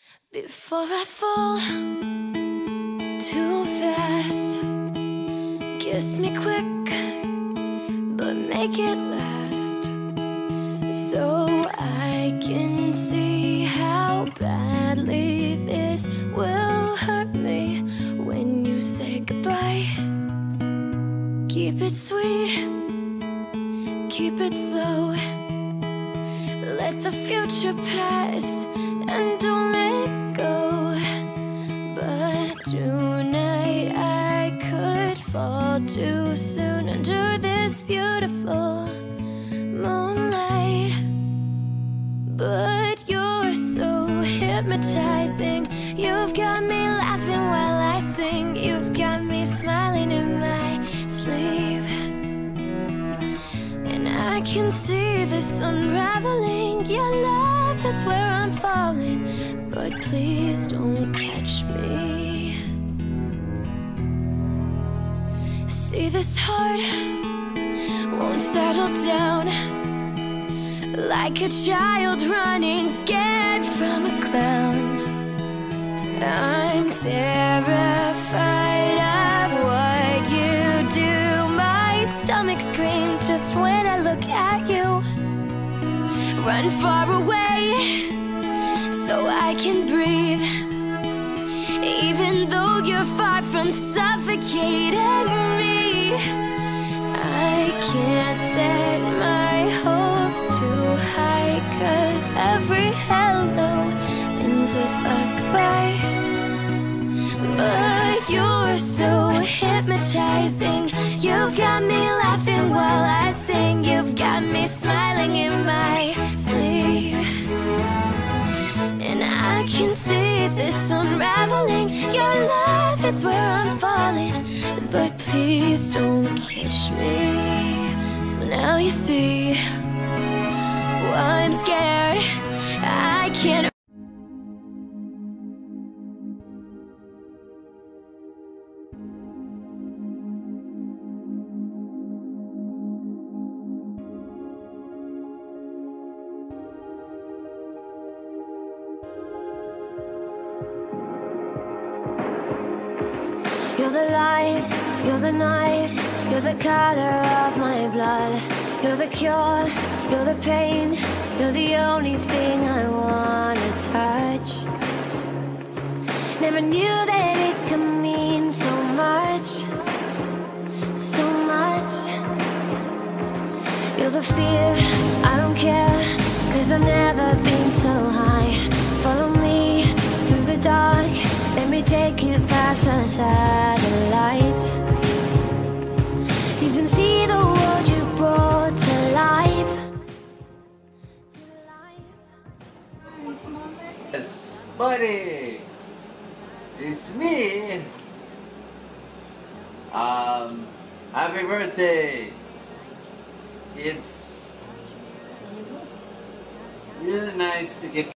Before I fall too fast, kiss me quick, but make it last, so I can see how badly this will hurt me when you say goodbye. Keep it sweet, keep it slow, let the future pass and don't let go. But tonight I could fall too soon under this beautiful moonlight. But you're so hypnotizing, you've got me laughing while I sing, you've got me smiling in my sleep. And I can see this unraveling, your love is where I'm falling, but please don't catch me. See, this heart won't settle down, like a child running scared from a clown. I'm terrified of what you do. My stomach screams just when I look at you. Run far away so I can breathe, even though you're far from suffocating me. I can't set my hopes too high, 'cause every hello ends with a goodbye. But you're so hypnotizing, you've got me laughing while I sing, you've got me smiling in my sleep. And I can see this unraveling, your love is where I'm falling, but please don't catch me. So now you see why I'm scared. I can't. You're the light, you're the night, you're the color of my blood. You're the cure, you're the pain, you're the only thing I wanna touch. Never knew that it could mean so much, so much. You're the fear, I don't care, 'cause I've never been so high. Follow me through the dark, let me take you past the satellites. You can see the world you brought to life. Yes, buddy, it's me. Happy birthday. It's really nice to get